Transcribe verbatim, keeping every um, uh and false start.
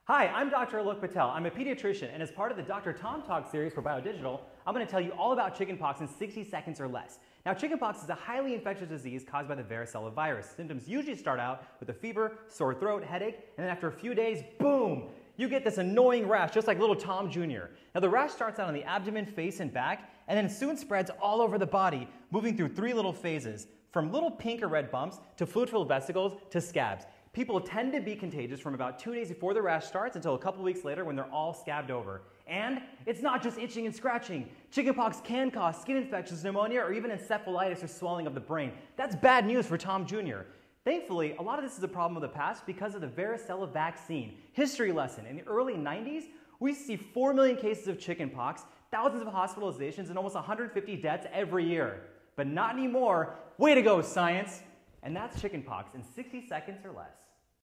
Hi, I'm Doctor Alok Patel. I'm a pediatrician, and as part of the Doctor Tom Talk series for BioDigital, I'm going to tell you all about chickenpox in sixty seconds or less. Now, chickenpox is a highly infectious disease caused by the varicella virus. Symptoms usually start out with a fever, sore throat, headache, and then after a few days, boom, you get this annoying rash, just like little Tom Junior Now, the rash starts out on the abdomen, face, and back, and then soon spreads all over the body, moving through three little phases, from little pink or red bumps to fluid-filled vesicles to scabs. People tend to be contagious from about two days before the rash starts until a couple weeks later when they're all scabbed over. And it's not just itching and scratching. Chickenpox can cause skin infections, pneumonia, or even encephalitis or swelling of the brain. That's bad news for Tom Junior Thankfully, a lot of this is a problem of the past because of the varicella vaccine. History lesson: in the early nineties, we see four million cases of chickenpox, thousands of hospitalizations, and almost one hundred fifty deaths every year. But not anymore. Way to go, science! And that's chickenpox in sixty seconds or less.